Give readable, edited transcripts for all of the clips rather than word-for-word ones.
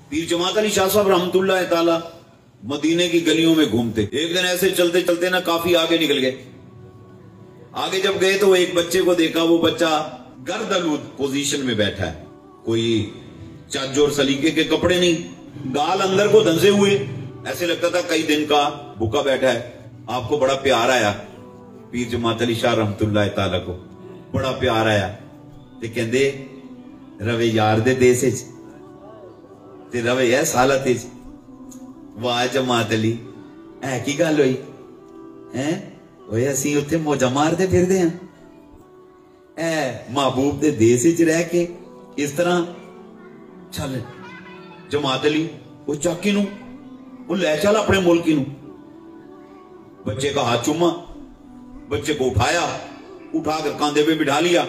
پیر جماعت علی شاہ صاحب رحمتullah تعالی مدینے کی گلیوں میں گھومتے. ایک دن ایسے چلتے چلتے نا کافی آگے نکل گئے. آگے جب گئے تو ایک بچے کو دیکھا. وہ بچہ گردالود پوزیشن میں بیٹھا ہے, کوئی چج اور سلیقے کے کپڑے نہیں, گال اندر کو دھنسے ہوئے, ایسے لگتا تھا کئی دن کا بھوکا بیٹھا ہے. آپ کو بڑا پیار آیا پیر جماعت علی شاہ رحمتullah تعالی کو, بڑا پیار آیا تے کہندے روے یار دے دیس وچ تے روے اس حالت وچ. واہ جماعت علی اے کی گل ہوئی ہیں, اوے اسی اوتھے موجا مارتے پھردے ہاں, اے محبوب دے دیس وچ رہ کے اس طرح چل. جماعت علی وہ چاکی نو وہ لے چل اپنے ملکی نو. بچے کا ہاتھ چوما, بچے کو اٹھایا, اٹھا کر کاندھے پہ بٹھا لیا.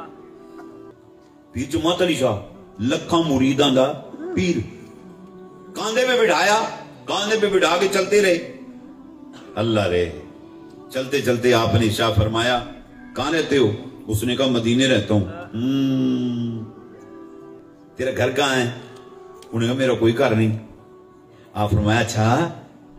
پیر جماعت علی شاہ لکھاں مریداں دا پیر, کاندھے پہ بٹھایا, کاندھے پہ بٹھا کے چلتے رہے. اللہ رے چلتے چلتے آپ نے ارشاد فرمایا کہاں رہتے ہو؟ اس نے کہا مدینے رہتا ہوں. تیرا گھر کہاں ہے؟ انہوں نے کہا میرا کوئی گھر نہیں. آپ فرمایا اچھا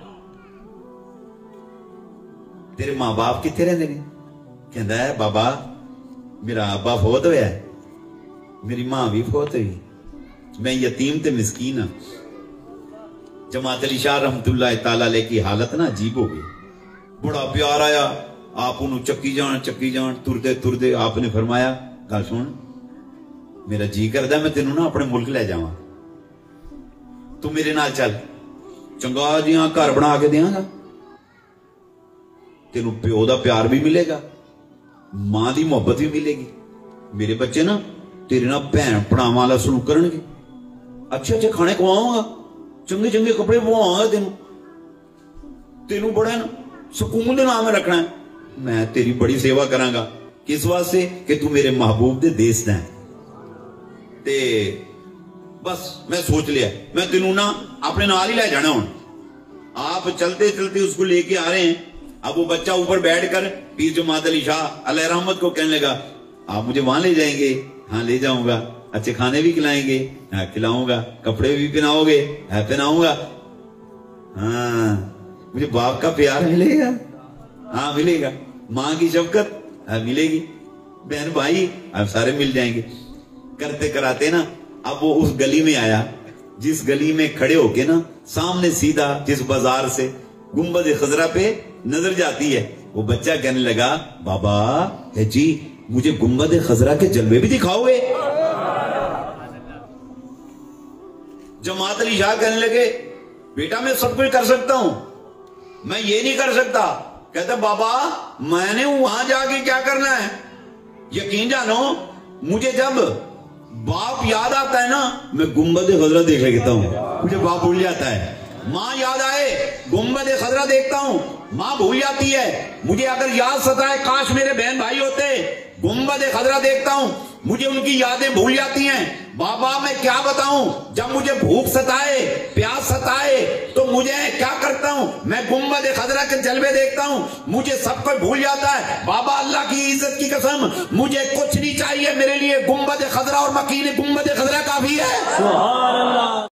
تیرے ماں باپ کتنے رہتے ہیں؟ کہندا ہے بابا میرا ابا فوت ہویا ہے, میری ماں بھی فوت ہوئی, میں یتیم تے مسکین ہاں. جماعت علی شاہ رحمتullah تعالی علیہ کی حالت نا عجیب ہو گئی. بڑا پیار آیا, آپ انہوں چکی جان تردے تردے آپ نے فرمایا گل سن, میرا جی کردہ میں تینوں نا اپنے ملک لے جاواں, تو میرے نال چل, چنگا جیاں گھر بنا کے دیاں گا, تینوں پیو دا پیار بھی ملے گا, ماں دی محبت بھی ملے گی. میرے بچے نا تیرے نا بہن پڑھاواں والا سلوک کرن گے, اچھے اچھے کھانے کھواؤں گا, چنگے چنگے کپڑے پواؤں گا, تینوں بڑا نا سکون دے نام رکھنا ہے. میں تیری بڑی سیوا کراں گا. کس واسطے کہ تو میرے محبوب دے دیس دا ہے. تے بس میں سوچ لیا میں تینوں نا اپنے نال ہی لے جانا ہوں. آپ چلتے چلتے اس کو لے کے آ رہے ہیں. اب وہ بچہ اوپر بیٹھ کر پیر جماعت علی شاہ علیہ رحمت کو کہنے لگا آپ مجھے وہاں لے جائیں گے؟ ہاں لے جاؤں گا. اچھے کھانے بھی کھلائیں گے؟ ہاں کھلاؤں گا. کپڑے بھی پہناؤ گے؟ ہاں پہناؤں گا. ہاں مجھے باپ کا پیار ملے گا؟ ہاں ملے گا. ماں کی شفقت ہاں ملے گی. بہن بھائی اب سارے مل جائیں گے. کرتے کراتے نا اب وہ اس گلی میں آیا جس گلی میں کھڑے ہو کے نا سامنے سیدھا جس بازار سے گنبد خضرا پہ نظر جاتی ہے, وہ بچہ کہنے لگا بابا ہے جی مجھے گنبد خضرا کے جلوے بھی دکھاؤ گے؟ جماعت علی شاہ کہنے لگے بیٹا میں سب کچھ کر سکتا ہوں, میں یہ نہیں کر سکتا. کہتا بابا میں نے وہاں جا کے کیا کرنا ہے؟ یقین جانو مجھے جب باپ یاد آتا ہے نا میں گنبد خضرا دیکھ لیتا ہوں, مجھے باپ بھول جاتا ہے. ماں یاد آئے گنبد خضرا دیکھتا ہوں, ماں بھول جاتی ہے. مجھے اگر یاد ستائے کاش میرے بہن بھائی ہوتے, گنبد خضرا دیکھتا ہوں مجھے ان کی یادیں بھول جاتی ہیں. بابا میں کیا بتاؤں, جب مجھے بھوک ستائے پیاس ستائے تو مجھے کیا کرتا ہوں, میں گنبد خضرا کے جلوے دیکھتا ہوں مجھے سب کچھ بھول جاتا ہے. بابا اللہ کی عزت کی قسم مجھے کچھ نہیں چاہیے, میرے لیے گنبد خضرا اور مکین گنبد خضرا کافی ہے. سبحان اللہ.